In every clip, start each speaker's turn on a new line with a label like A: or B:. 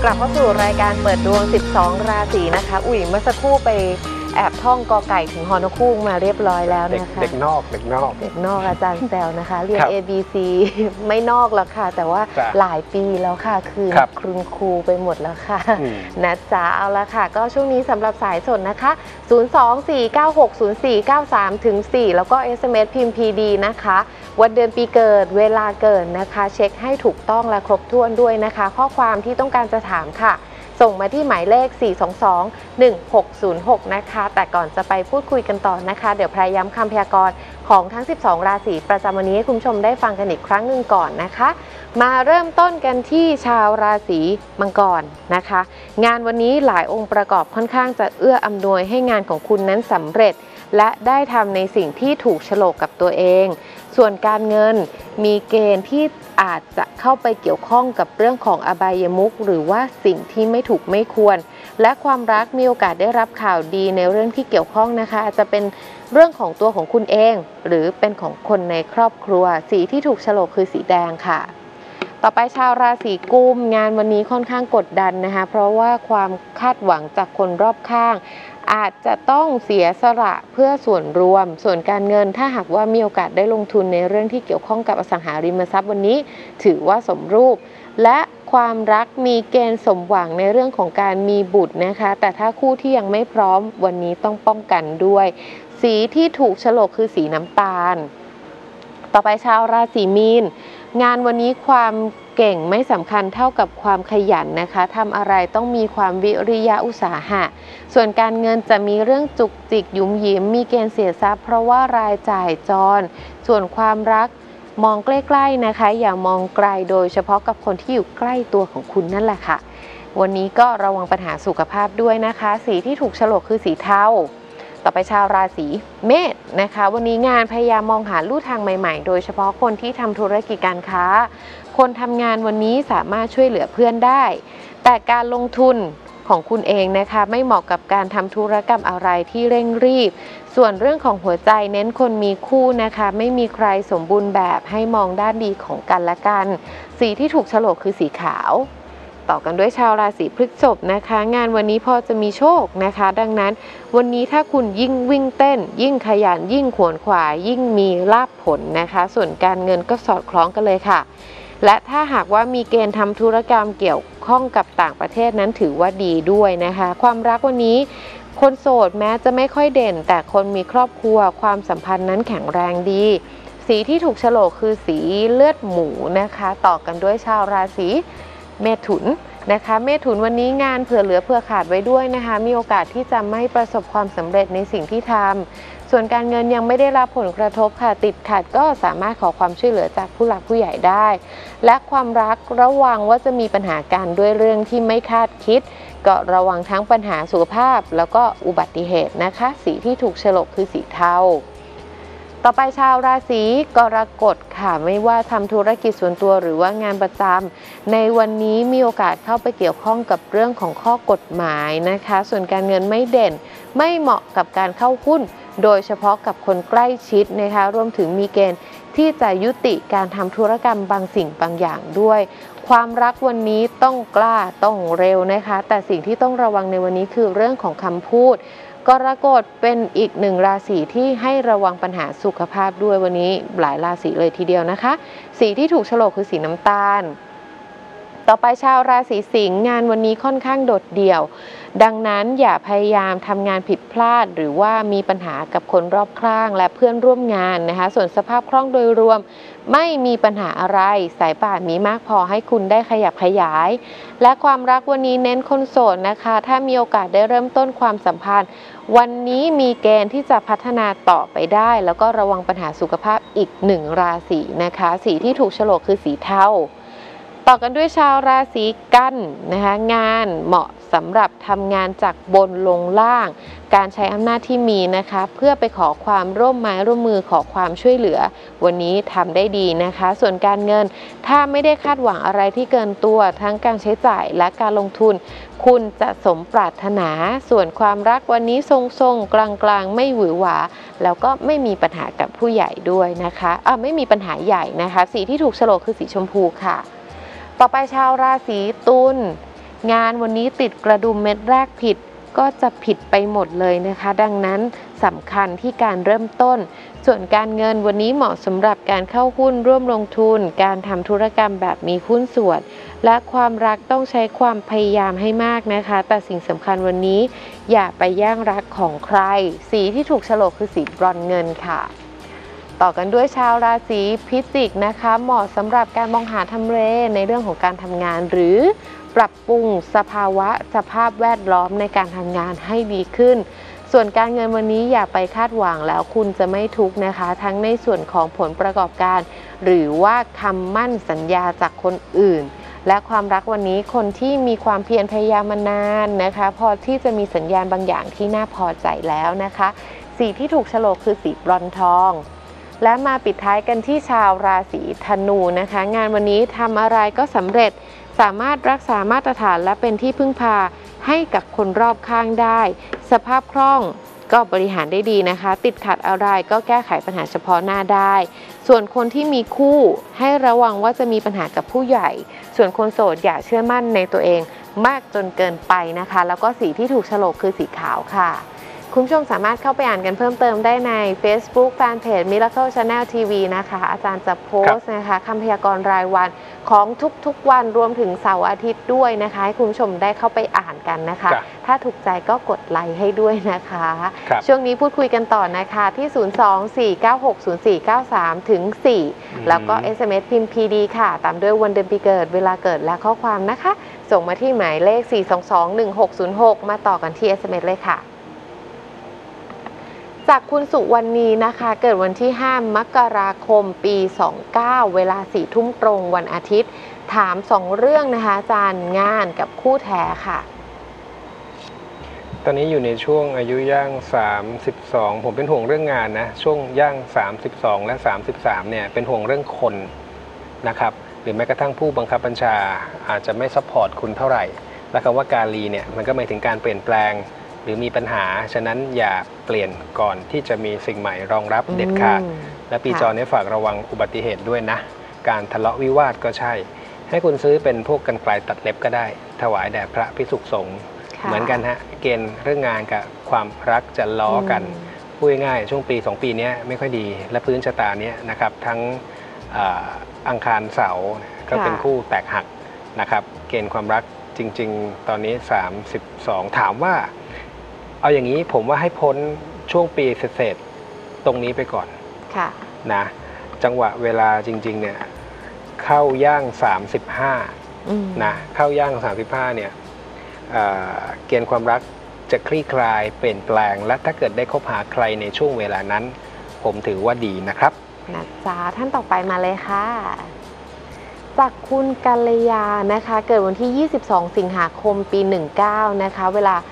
A: กลับเข้าสู่รายการเปิดดวง12ราศีนะคะอุ๋ยเมื่อสักครู่ไปแอบท่องกอไก่ถึงฮอนคูกมาเรียบร้อยแล้วนะคะ
B: เด็กนอก
A: อาจารย์แซวนะคะเรียน ABC ไม่นอกแล้วค่ะแต่ว่าหลายปีแล้วค่ะคือคุณครูไปหมดแล้วค่ะนะจ๊ะเอาละค่ะก็ช่วงนี้สำหรับสายสดนะคะ024960493ถึง4แล้วก็ SMS พิมพ์ PD นะคะวันเดือนปีเกิดเวลาเกิดนะคะเช็คให้ถูกต้องและครบถ้วนด้วยนะคะข้อความที่ต้องการจะถามค่ะส่งมาที่หมายเลข4221606นะคะแต่ก่อนจะไปพูดคุยกันต่อนะคะเดี๋ยวพยายามคำพยากรณ์ของทั้ง12ราศีประจำวันนี้ให้คุณผู้ชมได้ฟังกันอีกครั้งหนึ่งก่อนนะคะมาเริ่มต้นกันที่ชาวราศีมังกรนะคะงานวันนี้หลายองค์ประกอบค่อนข้างจะเอื้ออำนวยให้งานของคุณนั้นสำเร็จและได้ทำในสิ่งที่ถูกโฉลกกับตัวเองส่วนการเงินมีเกณฑ์ที่อาจจะเข้าไปเกี่ยวข้องกับเรื่องของอบายมุขหรือว่าสิ่งที่ไม่ถูกไม่ควรและความรักมีโอกาสได้รับข่าวดีในเรื่องที่เกี่ยวข้องนะคะอาจจะเป็นเรื่องของตัวของคุณเองหรือเป็นของคนในครอบครัวสีที่ถูกโฉลกคือสีแดงค่ะต่อไปชาวราศีกุมงานวันนี้ค่อนข้างกดดันนะคะเพราะว่าความคาดหวังจากคนรอบข้างอาจจะต้องเสียสละเพื่อส่วนรวมส่วนการเงินถ้าหากว่ามีโอกาสได้ลงทุนในเรื่องที่เกี่ยวข้องกับอสังหาริมทรัพย์วันนี้ถือว่าสมรูปและความรักมีเกณฑ์สมหวังในเรื่องของการมีบุตรนะคะแต่ถ้าคู่ที่ยังไม่พร้อมวันนี้ต้องป้องกันด้วยสีที่ถูกโฉลกคือสีน้ำตาลต่อไปชาวราศีมีนงานวันนี้ความเก่งไม่สำคัญเท่ากับความขยันนะคะทำอะไรต้องมีความวิริยะอุตสาหะส่วนการเงินจะมีเรื่องจุกจิกหยุมหยิมมีเกณฑ์เสียทรัพย์เพราะว่ารายจ่ายจรส่วนความรักมองใกล้ๆนะคะอย่ามองไกลโดยเฉพาะกับคนที่อยู่ใกล้ตัวของคุณนั่นแหละค่ะวันนี้ก็ระวังปัญหาสุขภาพด้วยนะคะสีที่ถูกโฉลกคือสีเทาต่อไปชาวราศีเมษนะคะวันนี้งานพยายามมองหาลู่ทางใหม่ๆโดยเฉพาะคนที่ทำธุรกิจการค้าคนทำงานวันนี้สามารถช่วยเหลือเพื่อนได้แต่การลงทุนของคุณเองนะคะไม่เหมาะกับการทำธุรกรรมอะไรที่เร่งรีบส่วนเรื่องของหัวใจเน้นคนมีคู่นะคะไม่มีใครสมบูรณ์แบบให้มองด้านดีของกันและกันสีที่ถูกโฉลกคือสีขาวต่อกันด้วยชาวราศีพฤษภนะคะงานวันนี้พอจะมีโชคนะคะดังนั้นวันนี้ถ้าคุณยิ่งวิ่งเต้นยิ่งขยันยิ่งขวนขวายยิ่งมีลาภผลนะคะส่วนการเงินก็สอดคล้องกันเลยค่ะและถ้าหากว่ามีเกณฑ์ทำธุรกรรมเกี่ยวข้องกับต่างประเทศนั้นถือว่าดีด้วยนะคะความรักวันนี้คนโสดแม้จะไม่ค่อยเด่นแต่คนมีครอบครัวความสัมพันธ์นั้นแข็งแรงดีสีที่ถูกโฉลกคือสีเลือดหมูนะคะต่อกันด้วยชาวราศีเมถุนนะคะเมถุนวันนี้งานเผื่อเหลือเผื่อขาดไว้ด้วยนะคะมีโอกาสที่จะไม่ประสบความสำเร็จในสิ่งที่ทำส่วนการเงินยังไม่ได้รับผลกระทบค่ะติดขัดก็สามารถขอความช่วยเหลือจากผู้หลักผู้ใหญ่ได้และความรักระวังว่าจะมีปัญหาการด้วยเรื่องที่ไม่คาดคิดก็ระวังทั้งปัญหาสุขภาพแล้วก็อุบัติเหตุนะคะสีที่ถูกโฉลกคือสีเทาต่อไปชาวราศีกรกฎค่ะไม่ว่าทำธุรกิจส่วนตัวหรือว่างานประจำในวันนี้มีโอกาสเข้าไปเกี่ยวข้องกับเรื่องของข้อกฎหมายนะคะส่วนการเงินไม่เด่นไม่เหมาะกับการเข้าหุ้นโดยเฉพาะกับคนใกล้ชิดนะคะรวมถึงมีเกณฑ์ที่จะยุติการทำธุรกรรมบางสิ่งบางอย่างด้วยความรักวันนี้ต้องกล้าต้องเร็วนะคะแต่สิ่งที่ต้องระวังในวันนี้คือเรื่องของคำพูดกรกฎเป็นอีกหนึ่งราศีที่ให้ระวังปัญหาสุขภาพด้วยวันนี้หลายราศีเลยทีเดียวนะคะสีที่ถูกโฉลกคือสีน้ำตาลต่อไปชาวราศีสิงห์งานวันนี้ค่อนข้างโดดเดี่ยวดังนั้นอย่าพยายามทำงานผิดพลาดหรือว่ามีปัญหากับคนรอบข้างและเพื่อนร่วมงานนะคะส่วนสภาพคล่องโดยรวมไม่มีปัญหาอะไรสายป่านมีมากพอให้คุณได้ขยับขยายและความรักวันนี้เน้นคนโสดนะคะถ้ามีโอกาสได้เริ่มต้นความสัมพันธ์วันนี้มีเกณฑ์ที่จะพัฒนาต่อไปได้แล้วก็ระวังปัญหาสุขภาพอีกหนึ่งราศีนะคะสีที่ถูกโฉลกคือสีเทาต่อกันด้วยชาวราศีกันนะคะงานเหมาะสำหรับทำงานจากบนลงล่างการใช้อำนาจที่มีนะคะเพื่อไปขอความร่วมไม้ร่วมมือขอความช่วยเหลือวันนี้ทำได้ดีนะคะส่วนการเงินถ้าไม่ได้คาดหวังอะไรที่เกินตัวทั้งการใช้จ่ายและการลงทุนคุณจะสมปรารถนาส่วนความรักวันนี้ทรงๆกลางๆไม่หวือหวาแล้วก็ไม่มีปัญหากับผู้ใหญ่ด้วยนะคะไม่มีปัญหาใหญ่นะคะสีที่ถูกโฉลกคือสีชมพูค่ะต่อไปชาวราศีตุลงานวันนี้ติดกระดุมเม็ดแรกผิดก็จะผิดไปหมดเลยนะคะดังนั้นสำคัญที่การเริ่มต้นส่วนการเงินวันนี้เหมาะสำหรับการเข้าหุ้นร่วมลงทุนการทำธุรกรรมแบบมีหุ้นส่วนและความรักต้องใช้ความพยายามให้มากนะคะแต่สิ่งสำคัญวันนี้อย่าไปแย่งรักของใครสีที่ถูกโฉลกคือสีบรอนซ์เงินค่ะต่อกันด้วยชาวราศีพิจิกนะคะเหมาะสำหรับการมองหาทำเลในเรื่องของการทำงานหรือปรับปรุงสภาพแวดล้อมในการทำงานให้ดีขึ้นส่วนการเงินวันนี้อย่าไปคาดหวังแล้วคุณจะไม่ทุกข์นะคะทั้งในส่วนของผลประกอบการหรือว่าคำมั่นสัญญาจากคนอื่นและความรักวันนี้คนที่มีความเพียรพยายามมานานนะคะพอที่จะมีสัญญาณบางอย่างที่น่าพอใจแล้วนะคะสีที่ถูกโฉลกคือสีบรอนซ์ทองและมาปิดท้ายกันที่ชาวราศีธนูนะคะงานวันนี้ทำอะไรก็สำเร็จสามารถรักษามาตรฐานและเป็นที่พึ่งพาให้กับคนรอบข้างได้สภาพคล่องก็บริหารได้ดีนะคะติดขัดอะไรก็แก้ไขปัญหาเฉพาะหน้าได้ส่วนคนที่มีคู่ให้ระวังว่าจะมีปัญหากับผู้ใหญ่ส่วนคนโสดอย่าเชื่อมั่นในตัวเองมากจนเกินไปนะคะแล้วก็สีที่ถูกโฉลกคือสีขาวค่ะคุณผู้ชมสามารถเข้าไปอ่านกันเพิ่มเติมได้ใน Facebook Fanpage Miracle Channel TV นะคะอาจารย์จะโพสต์นะคะคำพยากรณ์รายวันของทุกๆวันรวมถึงเสาร์อาทิตย์ด้วยนะคะให้คุณผู้ชมได้เข้าไปอ่านกันนะคะถ้าถูกใจก็กดไลค์ให้ด้วยนะคะช่วงนี้พูดคุยกันต่อนะคะที่ 024960493 ถึง 4 แล้วก็ SMS พิมพ์ PD ค่ะตามด้วยวันเดือนปีเกิดเวลาเกิดและข้อความนะคะส่งมาที่หมายเลข 4221606 มาต่อกันที่ SMS เลยค่ะจากคุณสุวรรณีนะคะเกิดวันที่ 5 มกราคม ปี 29 เวลา 4 ทุ่มตรงวันอาทิตย์ถาม 2 เรื่องนะคะอาจารย์งานกับคู่แท้ค่ะ
B: ตอนนี้อยู่ในช่วงอายุย่าง32ผมเป็นห่วงเรื่องงานนะช่วงย่าง32และ33เนี่ยเป็นห่วงเรื่องคนนะครับหรือแม้กระทั่งผู้บังคับบัญชาอาจจะไม่ซัพพอร์ตคุณเท่าไหร่และคำว่ากาลีเนี่ยมันก็หมายถึงการเปลี่ยนแปลงหรือมีปัญหาฉะนั้นอย่าเปลี่ยนก่อนที่จะมีสิ่งใหม่รองรับเด็ดขาดและปีจอนี้ฝากระวังอุบัติเหตุด้วยนะการทะเลาะวิวาทก็ใช่ให้คุณซื้อเป็นพวกกรรไกรตัดเล็บก็ได้ถวายแด่พระภิกษุสงฆ์เหมือนกันฮะเกณฑ์เรื่องงานกับความรักจะล้อกันพูดง่ายๆช่วงปี2ปีนี้ไม่ค่อยดีและพื้นชะตาเนี้ยนะครับทั้งอังคารเสาร์ก็เป็นคู่แตกหักนะครับเกณฑ์ความรักจริงๆตอนนี้32ถามว่าเอาอย่างนี้ผมว่าให้พ้นช่วงปีเศษตรงนี้ไปก่อนนะจังหวะเวลาจริงๆเนี่ยเข้าย่าง35นะเข้าย่าง35เนี่ยเกณฑ์ความรักจะคลี่คลายเปลี่ยนแปลงและถ้าเกิดได้คบหาใครในช่วงเวลานั้นผมถือว่าดีนะครับ
A: นะจ๊ะท่านต่อไปมาเลยค่ะจากคุณกัลยานะคะเกิดวันที่ 22 สิงหาคม ปี 19 นะคะเวลา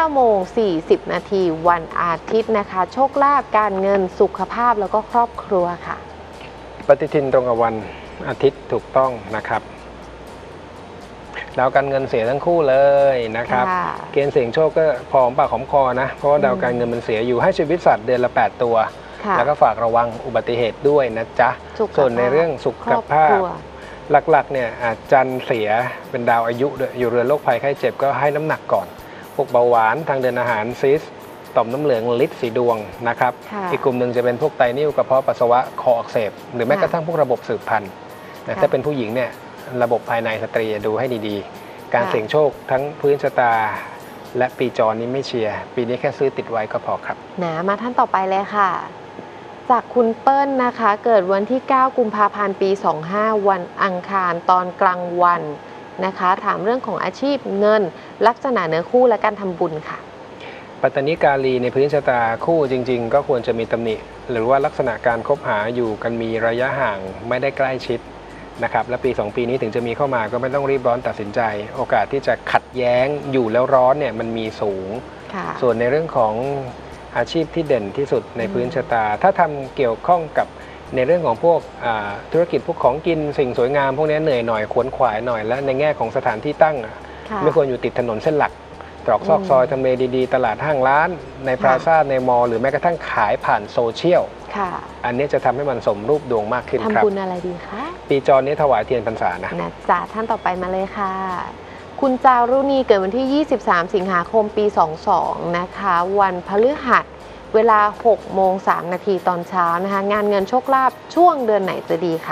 A: 9:40 นาทีวันอาทิตย์นะคะโชคลาภการเงินสุขภาพแล้วก็ครอบครัวค่ะ
B: ปฏิทินตรงกับวันอาทิตย์ถูกต้องนะครับดาวการเงินเสียทั้งคู่เลยนะครับเกณฑ์เสี่ยงโชคก็พอหอมปากหอมคอนะเพราะว่าดาวการเงินมันเสียอยู่ให้ชีวิตสัตว์เดือนละ8ตัวแล้วก็ฝากระวังอุบัติเหตุด้วยนะจ๊ะส่วนในเรื่องสุขภาพหลักๆเนี่ยจันทร์เสียเป็นดาวอายุอยู่เรือนโรคภัยไข้เจ็บก็ให้น้ำหนักก่อนพวกเบาหวานทางเดินอาหารซิสต่อมน้ำเหลืองลิดสีดวงนะครับอีกกลุ่มหนึ่งจะเป็นพวกไตนิ่วกระเพาะปัสสาวะคออักเสบหรือแม้กระทั่งพวกระบบสืบพันธุ์ถ้าเป็นผู้หญิงเนี่ยระบบภายในสตรีดูให้ดีๆการเสี่ยงโชคทั้งพื้นชะตาและปีจรนี้ไม่เชียร์ปีนี้แค่ซื้อติดไว้ก็พอครับ
A: มาท่านต่อไปเลยค่ะจากคุณเปิ้ลนะคะเกิดวันที่ 9 กุมภาพันธ์ ปี 25 วันอังคารตอนกลางวันนะคะถามเรื่องของอาชีพเงินลักษณะเนื้อคู่และการทำบุญค่ะ
B: ปัตตนิกาลีในพื้นชะตาคู่จริงๆก็ควรจะมีตำหนิหรือว่าลักษณะการคบหาอยู่กันมีระยะห่างไม่ได้ใกล้ชิดนะครับและปี2ปีนี้ถึงจะมีเข้ามาก็ไม่ต้องรีบร้อนตัดสินใจโอกาสที่จะขัดแย้งอยู่แล้วร้อนเนี่ยมันมีสูงส่วนในเรื่องของอาชีพที่เด่นที่สุดในพื้นชะตาถ้าทำเกี่ยวข้องกับในเรื่องของพวกธุรกิจพวกของกินสิ่งสวยงามพวกนี้เหนื่อยหน่อยขวนขวายหน่อยและในแง่ของสถานที่ตั้งไม่ควรอยู่ติดถนนเส้นหลักตรอกซอกซอยทำเลดีๆตลาดห้างร้านในพลาซ่าในมอลล์หรือแม้กระทั่งขายผ่านโซเชียลอันนี้จะทำให้มันสมรูปดวงมากขึ้นครับ
A: ทำบุญอะไรดีคะ
B: ปีจรนี้ถวายเทียนพรรษานะ
A: จ๊ะท่านต่อไปมาเลยค่ะคุณจารุณีเกิดวันที่ 23 สิงหาคม ปี 22 นะคะ วันพฤหัส เวลา 6 โมง 3 นาทีตอนเช้านะคะ งานเงินโชคลาภช่วงเดือนไหนจะดีคะ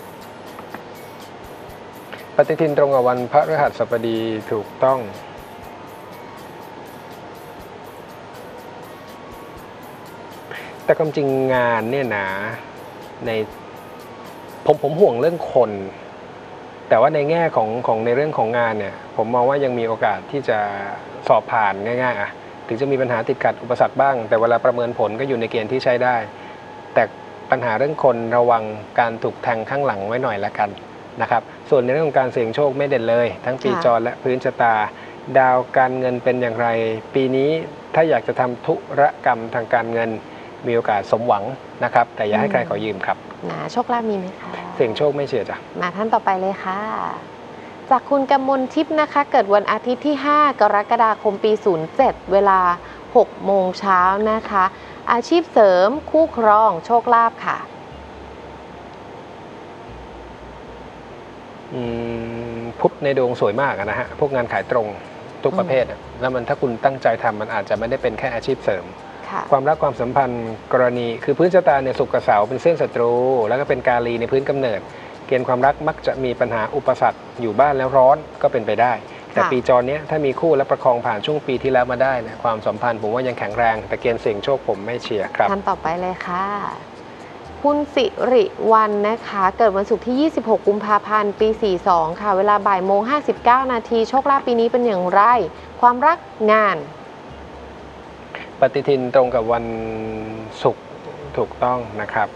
B: ปฏิทินตรงกับวันพฤหัสบดีถูกต้องแต่ความจริงงานเนี่ยนะในผมห่วงเรื่องคนแต่ว่าในแง่ของในเรื่องของงานเนี่ยผมมองว่ายังมีโอกาสที่จะสอบผ่านง่ายๆถึงจะมีปัญหาติดขัดอุปสรรคบ้างแต่เวลาประเมินผลก็อยู่ในเกณฑ์ที่ใช้ได้แต่ปัญหาเรื่องคนระวังการถูกแทงข้างหลังไว้หน่อยละกันนะครับส่วนในเรื่องของการเสี่ยงโชคไม่เด่นเลยทั้งปีจรและพื้นชะตาดาวการเงินเป็นอย่างไรปีนี้ถ้าอยากจะทำธุรกรรมทางการเงินมีโอกาสสมหวังนะครับแต่อย่าให้ใครขอยืมครับ
A: โชคลาภมีไหมคะ
B: เสี่ยงโชคไม่เชื่อจ้ะ
A: มาท่านต่อไปเลยค่ะจากคุณกมลทิพย์นะคะเกิดวันอาทิตย์ที่ 5 กรกฎาคม ปี 07 เวลา 6 โมงเช้านะคะอาชีพเสริมคู่ครองโชคลาภค่ะ
B: พุธในดวงสวยมากนะฮะพวกงานขายตรงทุกประเภทแล้วมันถ้าคุณตั้งใจทำมันอาจจะไม่ได้เป็นแค่อาชีพเสริมความรักความสัมพันธ์กรณีคือพื้นชะตาเนี่ยศุกร์กับเสาร์เป็นเส้นศัตรูแล้วก็เป็นกาลีในพื้นกำเนิดเกณฑ์ความรักมักจะมีปัญหาอุปสรรคอยู่บ้านแล้วร้อนก็เป็นไปได้แต่ปีจรเนี้ยถ้ามีคู่และประคองผ่านช่วงปีที่แล้วมาได้นะความสัมพันธ์ผมว่ายังแข็งแรงแต่เกณฑ์เสี่ยงโชคผมไม่เชียร์ครับ
A: ท่านต่อไปเลยค่ะคุณสิริวันนะคะเกิดวันศุกร์ที่ 26 กุมภาพันธ์ ปี 42 ค่ะเวลาบ่ายโมง 59 นาทีโชคลาภปีนี้เป็นอย่างไรความรักงาน
B: ปฏิทินตรงกับวันศุกร์ถูกต้องนะครับ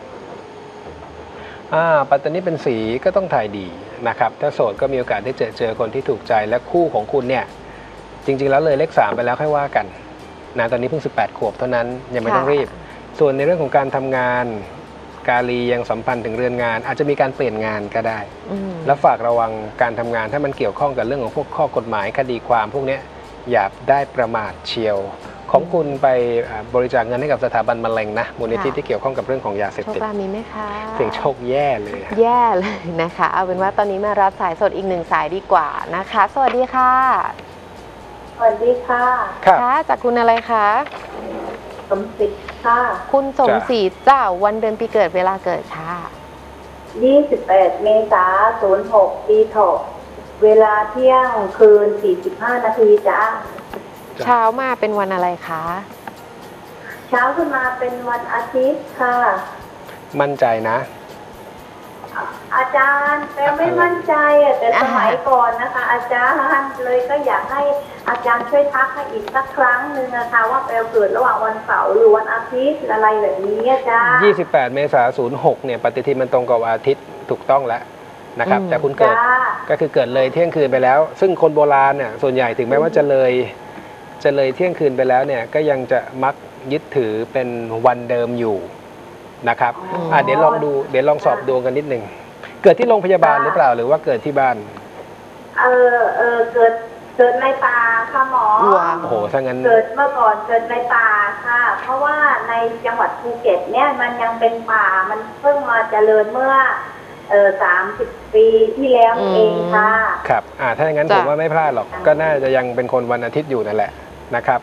B: ปัตตานีเป็นสีก็ต้องถ่ายดีนะครับถ้าโสดก็มีโอกาสได้เจอคนที่ถูกใจและคู่ของคุณเนี่ยจริงๆแล้วเลยเลข3ไปแล้วค่อยว่ากันนะตอนนี้เพิ่ง18 ขวบเท่านั้นยังไม่ต้องรีบส่วนในเรื่องของการทำงานกาลียังสัมพันธ์ถึงเรือนงานอาจจะมีการเปลี่ยนงานก็ได้แล้วฝากระวังการทำงานถ้ามันเกี่ยวข้องกับเรื่องของพวกข้อกฎหมายคดีความพวกนี้อย่าได้ประมาทเชียวของคุณไปบริจาคเงินให้กับสถาบันมะเร็งนะมูลนิธิที่เกี่ยวข้องกับเรื่องของยาเสพติด
A: โชคลาภมีไหมคะ
B: เสี่ยงโชคแย่เลย
A: แย่เลยนะคะเอาเป็นว่าตอนนี้มารับสายสดอีก1 สายดีกว่านะคะสวัสดีค่ะ
C: สวัสดีค่ะ
A: ค่ะจากคุณอะไรคะ
C: สมศรีค่ะ
A: คุณสมศรีเจ้าวันเดือนปีเกิดเวลาเกิดค่ะ
C: 28 เมษายน 06 ปีเถาะเวลาเที่ยงคืน 45 นาทีจ้า
A: เช้ามาเป็นวันอะไรคะ
C: เช้าขึ้นมาเป็นวันอาทิตย์ค่ะ
B: มั่นใจนะ
C: อาจารย์แต่ไม่มั่นใจแต่สมัยก่อนนะคะอาจารย์เลยก็อยากให้อาจารย์ช่วยทักให้อีกสักครั้งหนึ่งนะคะว่าแปลเกิดระหว่างวันเสาร์หรือวันอาทิตย์อะไรแบบนี้อาจารย์
B: 28 เมษายน 06 เนี่ยปฏิทินมันตรงกับวันอาทิตย์ถูกต้องแล้วนะครับแต่คุณเกิดก็คือเกิดเลยเที่ยงคืนไปแล้วซึ่งคนโบราณเนี่ยส่วนใหญ่ถึงแม้ว่าจะเลยเที่ยงคืนไปแล้วเนี่ยก็ยังจะมักยึดถือเป็นวันเดิมอยู่นะครับเดี๋ยวลองสอบดวงกันนิดหนึ่งเกิดที่โรงพยาบาลหรือเปล่าหรือว่าเกิดที่บ้าน
C: เกิดในป่าค่ะหมอ
B: โอ้โหถ้างั้น
C: เกิดเมื่อก่อนเกิดในป่าค่ะเพราะว่าในจังหวัดภูเก็ตเนี่ยมันยังเป็นป่ามันเพิ่งมาเจริญเมื่อ30 ปีที่แล้วเองค่ะ
B: ครับถ้าอย่างนั้นผมว่าไม่พลาดหรอกก็น่าจะยังเป็นคนวันอาทิตย์อยู่นั่นแหละนะครับ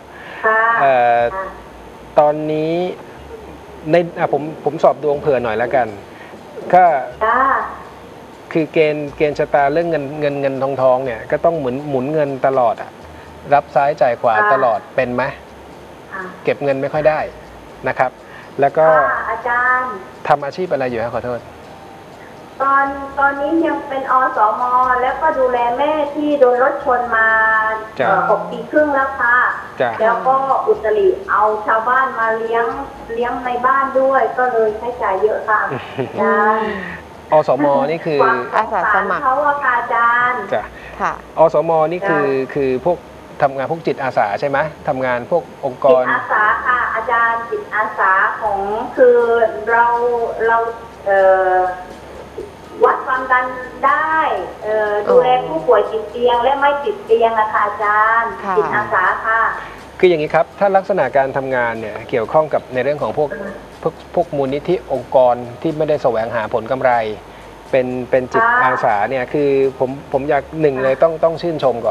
B: ตอนนี้ในผมสอบดวงเผื่อหน่อยแล้วกันก็คือเกณฑ์ชะตาเรื่องเงินทองเนี่ยก็ต้องหมุนเงินตลอดรับซ้ายจ่ายขวาตลอดเป็นไหมเก็บเงินไม่ค่อยได้นะครับแล้วก็
C: อาจารย์
B: ทำอาชีพอะไรอยู่ครับขอโทษ
C: ตอนนี้ยังเป็นอสม.แล้วก็ดูแลแม่ที่โดนรถชนมา6 ปีครึ่งแล้วค่ะแล้วก็อุตริเอาชาวบ้านมาเลี้ยงในบ้านด้วยก็เลยใช้จ่ายเยอะค่ะ
B: อสม.นี่คือ
A: อาสาสมัคร
C: เขาอาจารย์
B: ค่ะอสม.นี่คือพวกทำงานพวกจิตอาสาใช่ไหมทำงานพวกองค์กร
C: จิตอาสาค่ะอาจารย์จิตอาสาของคือเราวัดความดันได้ดูแลผู้ป่วยติดเตียงและไม่ติดเตียงนะคะอาจารย์จิตอาสาค่ะ
B: คืออย่างนี้ครับถ้าลักษณะการทำงานเนี่ยเกี่ยวข้องกับในเรื่องของพวกมูลนิธิองค์กรที่ไม่ได้แสวงหาผลกำไรเป็นจิตอาสาเนี่ยคือผมอยากหนึ่งเลยต้องชื่นชมก่อน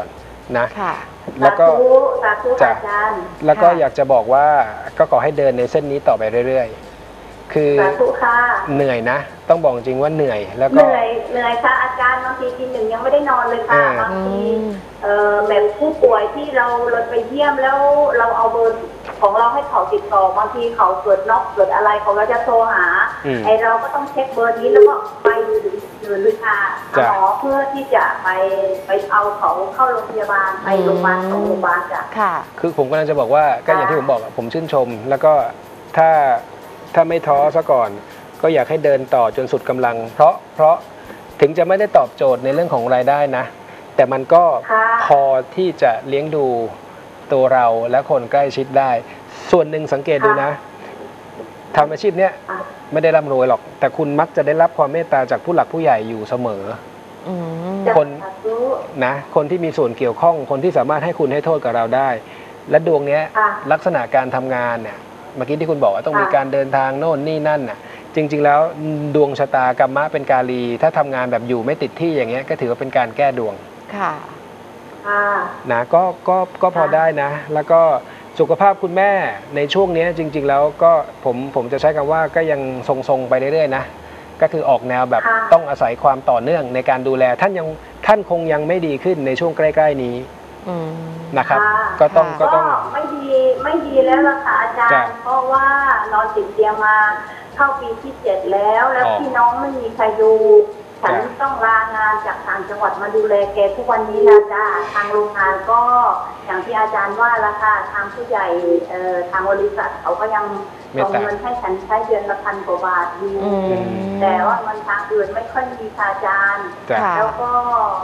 B: นะ
A: ค่ะ
B: แล้วก็
C: สาธุ
B: จ้ะ
C: อาจารย์
B: แล้วก็
A: ค่ะ
B: อยากจะบอกว่าก็ขอให้เดินในเส้นนี้ต่อไปเรื่อยๆ คือ
C: สาธุค่ะ
B: เหนื่อยนะ ต้องบอกจริงว่าเหนื่อยแล้ว
C: เห
B: ก็
C: นื่อยค่ะอาจารย์บางทีทีหนึ่งยังไม่ได้นอนเลยค่ะ
B: อ่า
C: บางทีแบบผู้ป่วยที่เราไปเยี่ยมแล้วเราเอาเบอร์ของเราให้เขาติดต่อบางทีเขาเกิดน็อกเกิดอะไรเขาก็จะโทรหา ไอเราก็ต้องเช็คเบอร์นี้แล้วก็ไปหรือค่ะหมอเพื่อที่จะไปเอาเขาเข้าโรงพยาบาลไปโรงพยาบาลของโรงพยาบาลจ้ะ
A: ค่ะ
B: คือผมกำลังจะบอกว่าก็อย่างที่ผมบอกอะผมชื่นชม แล้วก็ถ้าไม่ท้อซะก่อน ก็อยากให้เดินต่อจนสุดกำลัง เพราะถึงจะไม่ได้ตอบโจทย์ในเรื่องของรายได้นะ แต่มันก็
C: ค่ะ
B: พอที่จะเลี้ยงดูตัวเราและคนใกล้ชิดได้ ส่วนหนึ่งสังเกตดูนะทำอาชีพเนี้ย
C: ค่ะ
B: ไม่ได้ร่ำรวยหรอก แต่คุณมักจะได้รับความเมตตาจากผู้หลักผู้ใหญ่อยู่เสมอ
A: อืม
B: คน
C: สาธุ
B: นะคนที่มีส่วนเกี่ยวข้องคนที่สามารถให้คุณให้โทษกับเราได้ และดวงเนี้ย
C: ค่ะ
B: ลักษณะการทำงานเนี่ยเมื่อกี้ที่คุณบอกว่าต้อง
C: ค่ะ
B: มีการเดินทางโน่นนี่นั่นน่ะจริง ๆ แล้วดวงชะตากรรมะเป็นกาลี ถ้าทำงานแบบอยู่ไม่ติดที่อย่างเงี้ยก็ถือว่าเป็นการแก้ดวง
A: ค่ะ
C: ค่ะ
B: นะก็พอได้นะ แล้วก็สุขภาพคุณแม่ในช่วงนี้จริง ๆ แล้วก็ผมจะใช้คำว่าก็ยังทรงๆไปเรื่อยๆนะก็คือออกแนวแบบ
C: ค่ะ
B: ต้องอาศัยความต่อเนื่องในการดูแลท่านคงยังไม่ดีขึ้นในช่วงใกล้ๆนี้
A: อืม
B: นะครับ
C: ค่ะ
B: ก็ต้อง
C: ก็
B: ต้อง
C: ไม่ดีแล้วล่ะค่ะอาจาร
B: จ้ะ
C: ย์ เพราะว่านอนติดเตียงมาเข้าปีที่ 7 แล้ว
B: อ๋อ
C: พี่น้องไม่มีใครดู ฉัน
B: จ้ะ
C: ต้องลางานจากต่างจังหวัดมาดูแลแกทุกวันนี้นะจ้าทางโรงงานก็อย่างที่อาจารย์ว่าละค่ะทางผู้ใหญ่ทางบริษัทเขาก็ยังส่งเงินให้ฉันใช้เดือนละ1,000 กว่าบาทอยู่
A: อืม
C: แต่ว่ามันทางอื่นไม่ค่อยมีค่ะอาจารย์
B: จ้ะ
A: ค่ะ
C: แล้วก็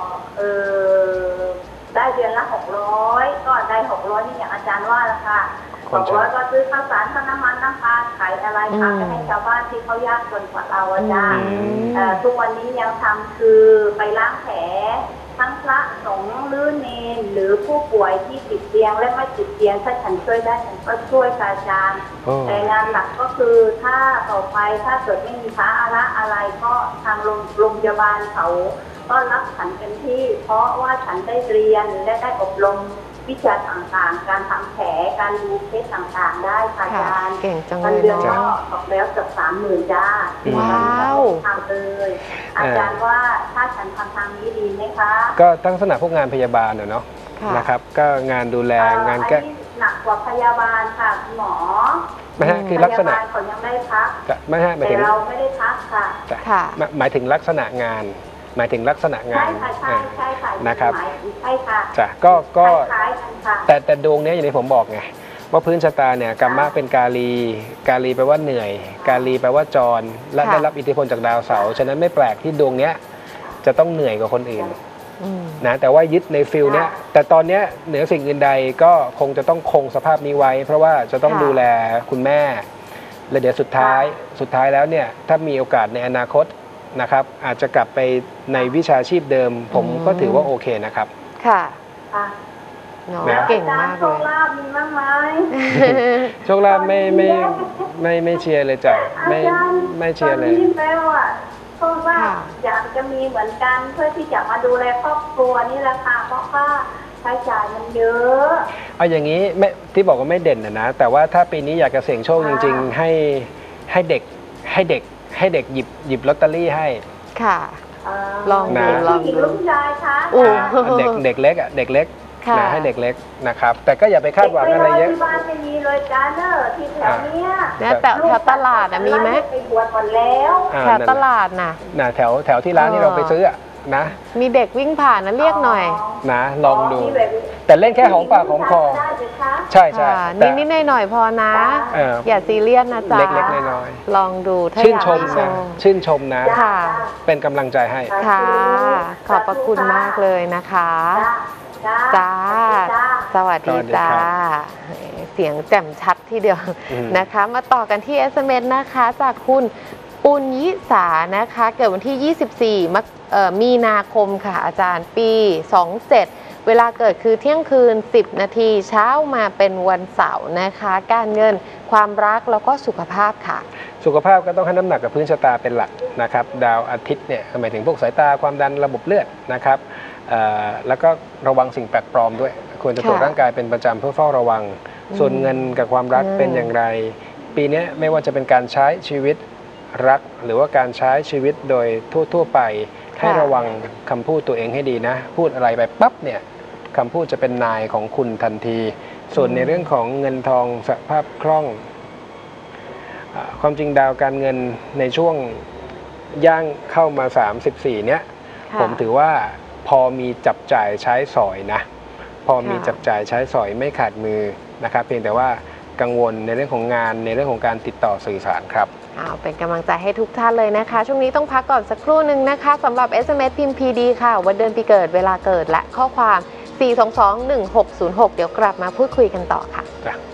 C: ได้เดือนละ600ก็ได้600นี่อย่างอาจารย์ว่าละค่ะ
B: คนใช้
C: 600ก็ซื้อข้าวสารข้าวน้ำมันน้ำปลาขายอะไรค่ะไปให้ชาวบ้านที่เขายากจนกว่าเราอาจารย์ ทุกวันนี้ยังทำคือไปล้างแผลทั้งพระสงฆ์หรือเนรหรือผู้ป่วยที่ติดเตียงและไม่ติดเตียงถ้าฉันช่วยได้ฉันก็ช่วยค่ะอาจารย์
B: โอ้
C: แต่งานหลักก็คือถ้าต่อไปถ้าเกิดไม่มีพระอะไรก็ทางโรงพยาบาลเขาก็รับฉันเป็นที่ เพราะว่าฉันได้เรียนและได้อบรมวิชาต่างๆ การทำแผลการดูเคสต่างๆได้ค่ะอา
A: ค่ะ
C: จารย์
A: เก่งจังเล
C: เงิน
A: ย
C: เดือน
A: เนาะ
C: ก็ตกแล้วเกือบ30,000จ้า
A: ว้าว
C: ทำเลยอาจารย์ว่าถ้าฉันทำทางนี้ดีไหมคะ
B: ก็ตั้งลักษณะพวกงานพยาบาลเนาะ
A: ค่ะ
B: นะครับ ก็งานดูแลงาน
C: อัน
B: แก้
C: นี้หนักกว่าพยาบาลค่ะคุณหมอ
B: ไม่ฮะคือ
C: พ
B: ลักษ
C: ยา
B: ณะ
C: บาลเขายังได้พัก
B: ไม่ฮะหมาย
C: แต่
B: ถึง
C: เราไม่ได้พักค่ะ
B: จ้ะ
A: ค่ะ
B: หมายถึงลักษณะงาน หมายถึงลักษณะงา
C: ใช่
B: น
C: ค่ะใช่ใช่ค่ะ
B: นะครับ
C: หมายถึงใช่ค่ะ
B: จ้ะก็
C: คล้ายๆกันค่ะ
B: แต่ดวงเนี้ยอย่างที่ผมบอกไงว่าพื้นชะตาเนี่ยกรรมะเป็นกาลีแปลว่าเหนื่อย กาลีแปลว่าจร และ
A: ค่ะ
B: ได้รับอิทธิพลจากดาวเสาร์ฉะนั้นไม่แปลกที่ดวงเนี้ยจะต้องเหนื่อยกว่าคนอื่น
A: อืม
B: นะแต่ว่ายึดในฟิลเนี้ยแต่ตอนเนี้ยเหนือสิ่งอื่นใดก็คงจะต้องคงสภาพนี้ไว้ เพราะว่าจะต้อง
A: ค่ะ
B: ดูแลคุณแม่ และเดี๋ยวสุดท้ายแล้วเนี่ยถ้ามีโอกาสในอนาคตนะครับอาจจะกลับไปในวิชาชีพเดิม ผมก็ถือว่าโอเคนะครับ
A: ค่ะ
C: ค่ะ
A: เนาะ
B: นะ
A: เก่ง
C: อจร
A: มาก
C: ย์โช
A: เล
C: ค
A: ย
C: ลาภมีบ้างไหม
B: โชคลาภไม่เชียร์เลยจ้ะไม่เชียร์เลย
C: ตอนนี้แปลว่าโชคลาภ
A: ค่ะ
C: อยากจะมีเหมือนกันเพื่อที่จะมาดูแลครอบครัวนี่แหละค่ะเพราะว่าใช้จ่ายมันเยอะ
B: เอาอย่างนี้ไม่ที่บอกว่าไม่เด่นนะแต่ว่าถ้าปีนี้อยากจะเสี่ยงโชคจริง ๆ ให้เด็กหยิบลอตเตอรี่ให้
A: ค่ะ ลองดู
B: นะ
A: ลองดู
C: ผู้หญิลูกชายคะ
A: โอ้
B: เด็กเล็กอ่ะเด็กเล็ก
A: ค่ะ
B: นะให้เด็กเล็กนะครับแต่ก็อย่าไปคาดหวังอะไรเยอะ
C: ที่บ้านไม่มีเลยจ้าเนอร์ที่แถวเนี้ย
A: เนี่ยแต่แถวตลาดอะมีไหม
C: ไปบวชหมดแล้ว
A: แถวตลาดน่ะ
B: นะแถวที่ร้านที่เราไปซื้ออะนะ
A: มีเด็กวิ่งผ่านนะเรียกหน่อย
B: นะลองดู
C: ที่แบบ
B: แต่เล่นแค่หอมปากหอมคอ
C: ได้ไหมคะ
B: ใช่ใช่
A: ค่ะ
B: แต่
A: นิดๆหน่อยๆพอนะ
B: เออ
A: อย่าซีเรียสนะจ๊ะ
B: เล็กๆน้อย
A: ลองดูถ้า
B: ชื่น
A: อยาก
B: ชม
A: มีโช
B: นะ
A: ค
B: ชื่นชมนะ
A: ค่ะ
B: เป็นกำลังใจให้
A: ค่ะ ขอบพระคุณมากเลยนะคะ จ้า สวัสดี
B: สวัสดี
A: จ้า
B: ครับ
A: เสียงแจ่มชัดทีเดียว
B: อืม
A: นะคะ มาต่อกันที่ SMS นะคะ จากคุณปุญยิสานะคะ เกิดวันที่ 24 มีนาคมค่ะ อาจารย์ปี 27 เวลาเกิดคือเที่ยงคืน 10 นาทีเช้ามาเป็นวันเสาร์นะคะ การเงินความรักแล้วก็สุขภาพค่ะ
B: สุขภาพก็ต้องให้น้ำหนักกับพื้นชะตาเป็นหลักนะครับดาวอาทิตย์เนี่ยหมายถึงพวกสายตาความดันระบบเลือดนะครับแล้วก็ระวังสิ่งแปลกปลอมด้วยควรจะตรวจร่างกายเป็นประจำเพื่อเฝ้าระวังส่วนเงินกับความรักเป็นอย่างไรปีนี้ไม่ว่าจะเป็นการใช้ชีวิตรักหรือว่าการใช้ชีวิตโดยทั่วไปให้ระวังคำพูดตัวเองให้ดีนะพูดอะไรไปปั๊บเนี่ยคำพูดจะเป็นนายของคุณทันทีส่วนในเรื่องของเงินทองสภาพคล่องความจริงดาวการเงินในช่วงย่างเข้ามา34เนี้ยผมถือว่าพอมีจับจ่ายใช้สอยนะพอมีจับจ่ายใช้สอยไม่ขาดมือนะครับเพียงแต่ว่ากังวลในเรื่องของงานในเรื่องของการติดต่อสื่อสารครับ
A: เป็นกำลังใจให้ทุกท่านเลยนะคะช่วงนี้ต้องพักก่อนสักครู่หนึ่งนะคะสำหรับ SMS พิมพ์ PD ค่ะวันเดือนปีเกิดเวลาเกิดและข้อความ 4221606 เดี๋ยวกลับมาพูดคุยกันต่อค่ะ